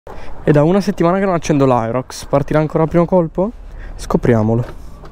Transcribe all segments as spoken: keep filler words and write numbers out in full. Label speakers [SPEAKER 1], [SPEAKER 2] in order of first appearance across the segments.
[SPEAKER 1] È da una settimana che non accendo l'Aerox. Partirà ancora al primo colpo? Scopriamolo.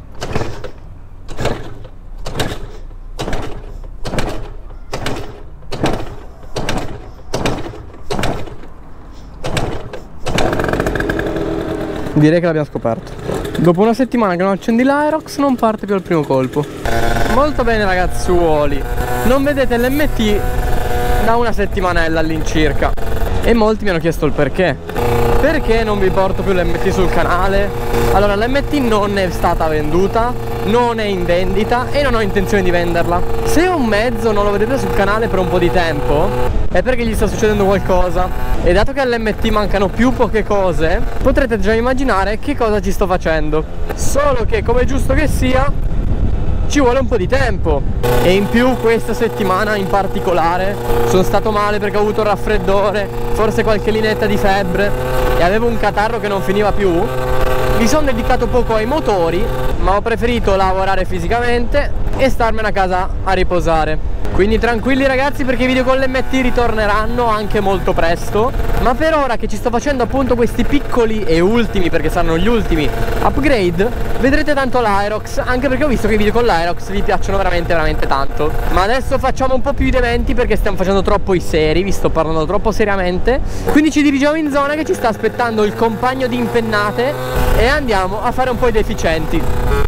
[SPEAKER 1] Direi che l'abbiamo scoperto. Dopo una settimana che non accendi l'Aerox non parte più al primo colpo. Molto bene ragazzuoli. Non vedete l'M T da una settimanella all'incirca. E molti mi hanno chiesto il perché. Perché non vi porto più l'M T sul canale? Allora, l'M T non è stata venduta, non è in vendita e non ho intenzione di venderla. Se un mezzo non lo vedete sul canale per un po' di tempo è perché gli sta succedendo qualcosa. E dato che all'M T mancano più poche cose, potrete già immaginare che cosa ci sto facendo. Solo che, come è giusto che sia, ci vuole un po' di tempo. E in più questa settimana in particolare sono stato male perché ho avuto raffreddore, forse qualche linetta di febbre e avevo un catarro che non finiva più. Mi sono dedicato poco ai motori, ma ho preferito lavorare fisicamente e starmene a casa a riposare. Quindi tranquilli ragazzi, perché i video con l'M T ritorneranno anche molto presto. Ma per ora che ci sto facendo appunto questi piccoli e ultimi, perché saranno gli ultimi upgrade, vedrete tanto l'Aerox, anche perché ho visto che i video con l'Aerox vi piacciono veramente veramente tanto. Ma adesso facciamo un po' più di eventi perché stiamo facendo troppo i seri, vi sto parlando troppo seriamente. Quindi ci dirigiamo in zona che ci sta aspettando il compagno di impennate e andiamo a fare un po' i deficienti.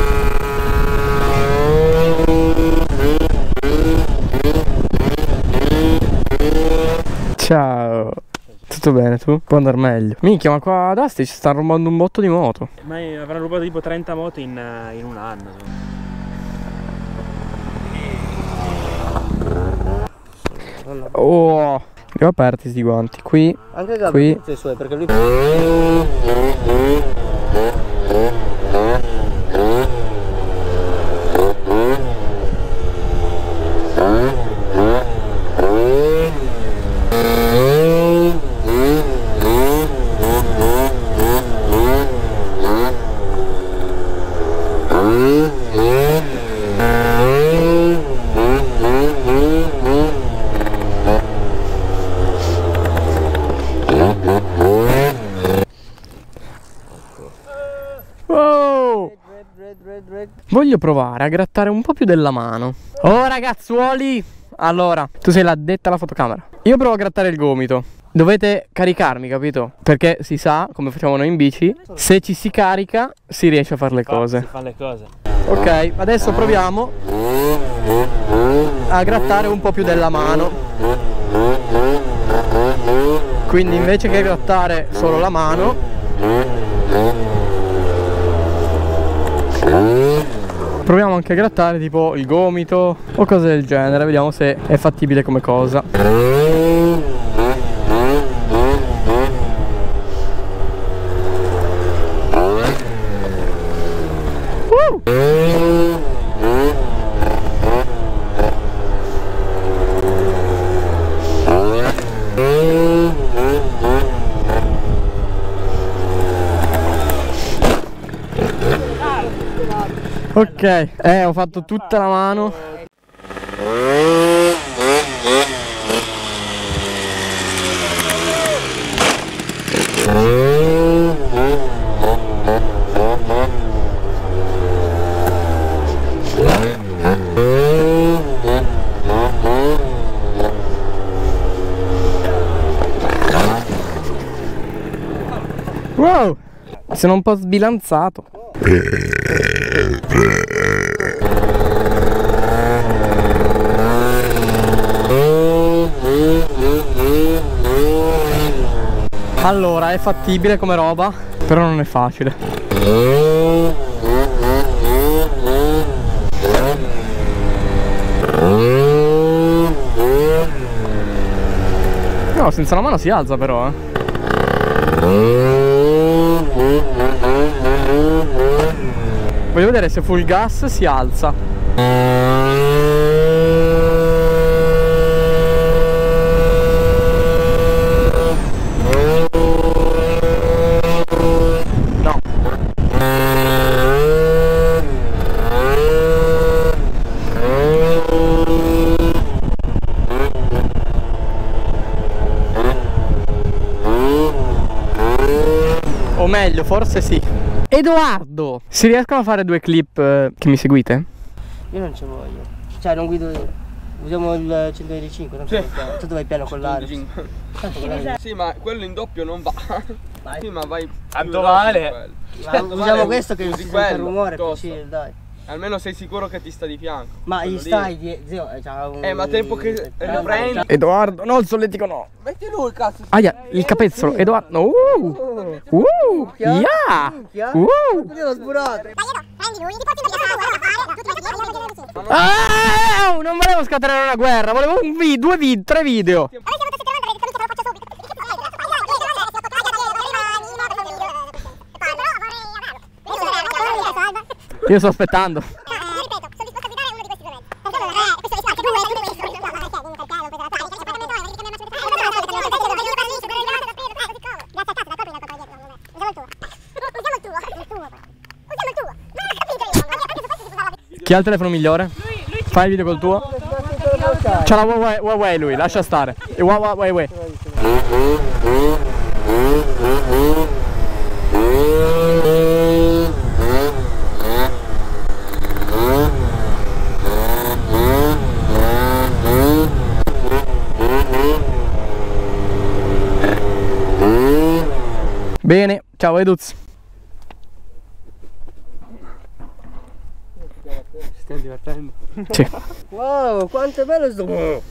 [SPEAKER 1] Ciao. Tutto bene tu? Può andare meglio. Minchia, ma qua ad Asti ci stanno rubando un botto di moto.
[SPEAKER 2] Ma avranno rubato tipo trenta moto in, in un anno.
[SPEAKER 1] Oh, li ho aperti sti guanti. Qui,
[SPEAKER 3] anche Gabri
[SPEAKER 1] qui.
[SPEAKER 3] i suoi, perché lui...
[SPEAKER 1] Oh! Voglio provare a grattare un po' più della mano. Oh ragazzuoli! Allora, tu sei l'addetta alla fotocamera. Io provo a grattare il gomito. Dovete caricarmi, capito? Perché si sa, come facciamo noi in bici, se ci si carica si riesce a fare le cose.
[SPEAKER 2] Si fanno le cose.
[SPEAKER 1] Ok, adesso proviamo a grattare un po' più della mano. Quindi invece che grattare solo la mano, proviamo anche a grattare tipo il gomito o cose del genere. Vediamo se è fattibile come cosa. uh! Ok, eh, ho fatto tutta la mano. Wow, sono un po' sbilanzato. Allora, è fattibile come roba, però non è facile. No, senza la mano si alza però, eh. Voglio vedere se full gas si alza. No. O meglio, forse sì. Edoardo! Si riescono a fare due clip eh, che mi seguite?
[SPEAKER 3] Io non ci voglio. Cioè non guido io. Usiamo il centoventicinque, tanto, sì. Vai, tanto vai piano con l'aria.
[SPEAKER 4] Sì, ma quello in doppio non va. Vai. Sì, ma vai.
[SPEAKER 2] Tanto vale.
[SPEAKER 3] Ma usiamo questo che si sente il rumore, più dai.
[SPEAKER 4] Almeno sei sicuro che ti sta di fianco.
[SPEAKER 3] Ma gli stai di... Zio, un...
[SPEAKER 4] Eh, ma tempo che riprendi.
[SPEAKER 1] Edoardo, no, il solletico no.
[SPEAKER 4] Metti lui il cazzo.
[SPEAKER 1] Aia, il capezzolo, Edoardo. Uh! Uh! Yeah! Uh!
[SPEAKER 3] L'ho sburato.
[SPEAKER 1] Ah, non volevo scatenare una guerra, volevo un video, due video, tre video. Io sto aspettando. Chi ha il telefono migliore? Fai il video col tuo? C'ha la Huawei, Huawei lui, lascia stare. E Huawei, Huawei. Bene, ciao Eduz.
[SPEAKER 2] Stiamo divertendo.
[SPEAKER 1] Sì.
[SPEAKER 3] Wow, quanto è bello sto...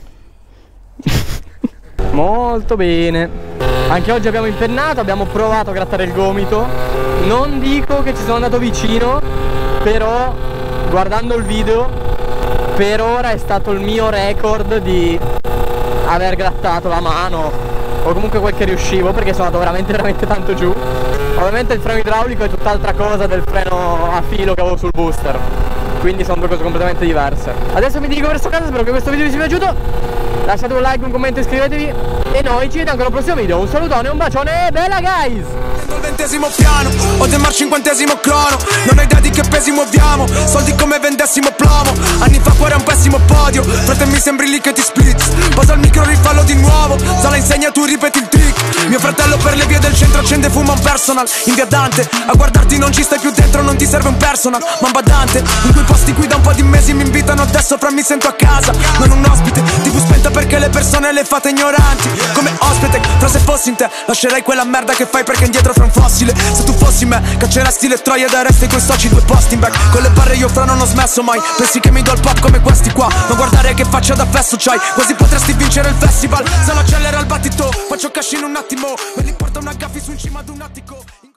[SPEAKER 1] Molto bene. Anche oggi abbiamo impennato, abbiamo provato a grattare il gomito. Non dico che ci sono andato vicino, però guardando il video per ora è stato il mio record di aver grattato la mano o comunque quel che riuscivo, perché sono andato veramente veramente tanto giù. Ovviamente il freno idraulico è tutt'altra cosa del freno a filo che avevo sul booster, quindi sono due cose completamente diverse. Adesso mi dirigo verso casa, spero che questo video vi sia piaciuto. Lasciate un like, un commento, iscrivetevi e noi ci vediamo con il prossimo video. Un salutone, un bacione e bella guys!
[SPEAKER 5] Il ventesimo piano, o del mar cinquantesimo crono. Non ho idea di che pesi muoviamo, soldi come vendessimo plomo. Anni fa fuori è un pessimo podio, frate mi sembri lì che ti splits. Posa il micro, rifallo di nuovo, Zala insegna tu ripeti il trick. Mio fratello per le vie del centro accende fuma un personal. In via Dante, a guardarti non ci stai più dentro, non ti serve un personal. Ma badante, in quei posti qui da un po' di mesi mi invitano adesso fra mi sento a casa. Non un ospite, tivù spenta perché le persone le fate ignoranti. Come ospite, fra se fossi in te, lascerai quella merda che fai perché indietro fra un fossile. Se tu fossi me, cacceresti le troie da resti coi soci due posti in back. Con le barre io fra non ho smesso mai. Pensi che mi do il pop come questi qua? Non guardare che faccia da fesso c'hai, quasi potresti vincere il festival. Se lo accelera il battito, faccio cash in un attimo. Me li porta una gaffi su in cima ad un attico.